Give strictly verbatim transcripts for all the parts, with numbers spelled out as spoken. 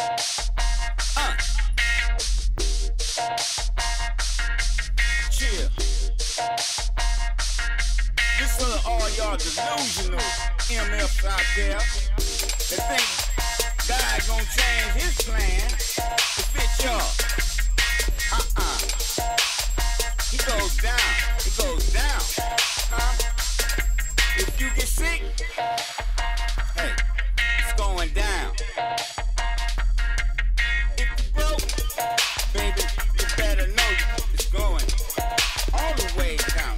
Uh. Chill. This for all y'all delusional M Fs out there that think God gonna change his plan to fit y'all. Uh-uh. He goes down. He goes down. Huh? If you get sick, hey, it's going down. If you broke, baby, you better know it's going all the way down.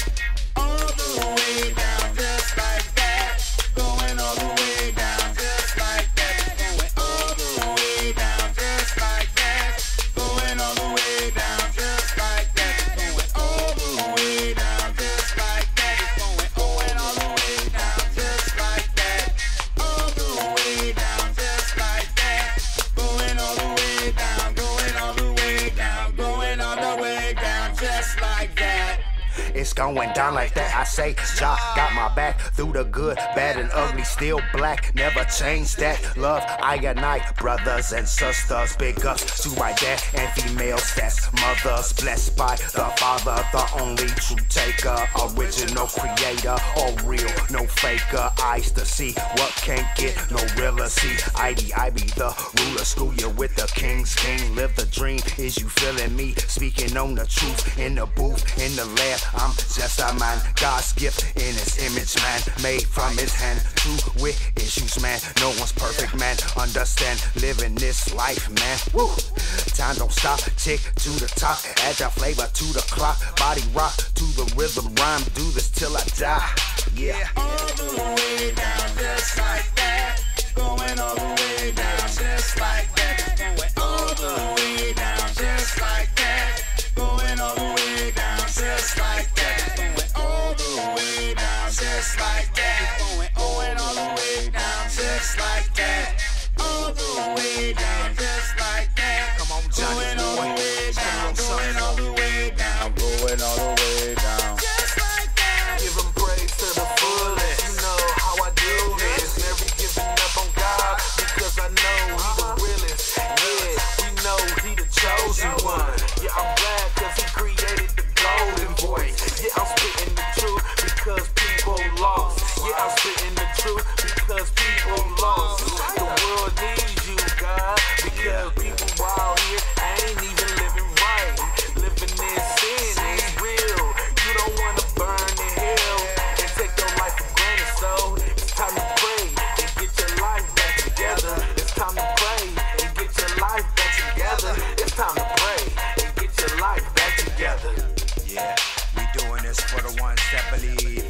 All the way down, just like that. Going all the way down, just like that. It's going all the way down, just like that. Going all the way down, just like that. It's going all the way down, just like that. It's going, going all the way down, just like that. All the way down, just like that. Going all the way down, going all the way down, going all the way down, just like that. It's going down like that, I say, Jah got my back through the good, bad and ugly, still black, never change that. Love, I unite brothers and sisters, big ups to my dad and females, that's mothers, blessed by the Father, the only true taker, original creator, all real, no faker, eyes to see what can't get no realer, see, I D, I be the ruler, school you with the king's king, live the dream, is you feeling me, speaking on the truth, in the booth, in the lab, I'm just a man, God's gift in his image, man, made from his hand, true with issues, man, no one's perfect, man, understand, living this life, man, woo, time don't stop, tick to the top, add that flavor to the clock, body rock to the rhythm, rhyme, do this till I die, yeah. All the way down, just like that, going all the way down, just like that, it's going all the way down, just like that, going all the way down, just like that. It's going all the way down, just like that. It's going, going all the way down, just like that. All the way down, just like that. Come on, Johnny. Going all the way down, going all the way down, going all the way down. Just like that. Give him praise to the fullest. You know how I do this. Never giving up on God because I know He the realest. Yeah, we know He the chosen one. Yeah, I'm glad because He created the golden voice. Yeah, I'm spitting the truth because people lost. Yeah, I'm spitting the truth because people lost. The world needs you, God, because people out here ain't even living right. Living in sin is real. You don't want to burn in hell and take your life for granted. So it's time to pray and get your life back together. It's time to pray and get your life back together. It's time to pray and get your life back together. Yeah, we doing this for the ones that believe.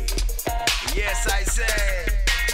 Yes, I say.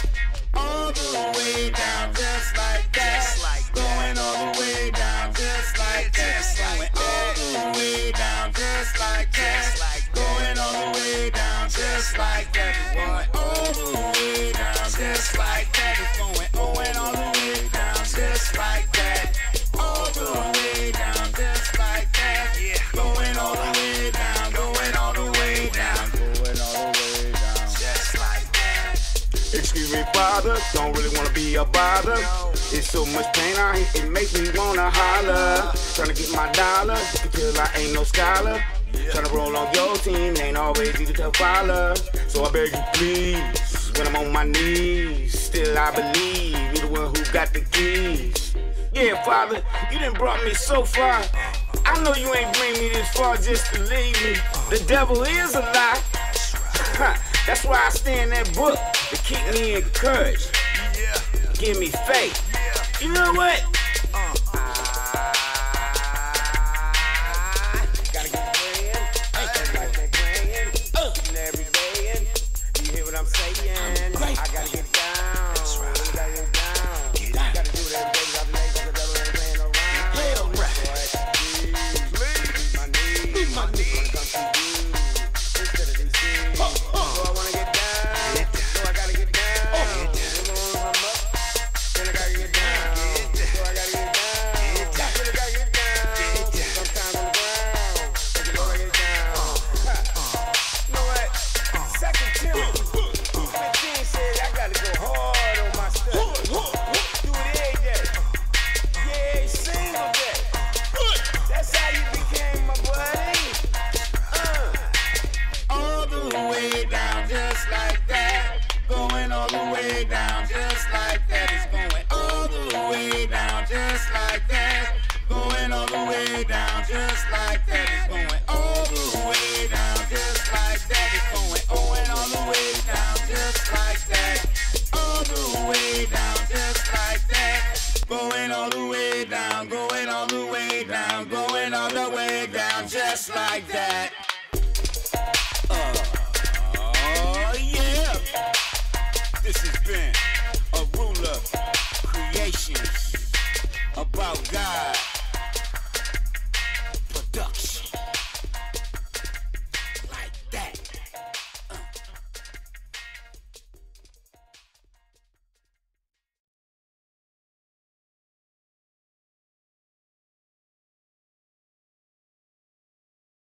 All the way down, just like that. Just like that. Going all the way down, just like that. Just like Going all the way down, just like that. Just like that. Going all the way down, just like that. Going all the way down, just like that. It's going, going all the way down, just like that. All the way down, just like that. Yeah. Going all the way down, going all the way down, going all the way down. Just like that. Excuse me, father, don't really wanna be a bother. It's so much pain out here, it make me wanna holler. Tryna get my dollar, you can tell I ain't no scholar. Tryna roll on your team, ain't always easy to follow. So I beg you please, when I'm on my knees, still I believe you're the one who got the keys. Yeah, father, you done brought me so far. I know you ain't bring me this far just to leave me. The devil is a lie. That's why I stay in that book to keep me encouraged. Give me faith. You know what? Gotta get praying. Ain't like they praying. Eating every day. You hear what I'm saying? I gotta get down. That's right. We gotta get down. Get down. Gotta do it every day. Got the legs, the devil ain't playing around. Play around. So I have to please my knees. Please my knees. Wanna come to you instead of these things. So I wanna get down. So I gotta get down. Get down. Then I gotta get down. So I way down, just like that. It's going all the way down, just like that. It's going going all the way down, just like that. All the way down, just like that. Going all the way down, going all the way down, going all the way down, just like that. Uh, oh yeah. This has been a ruler creations about God.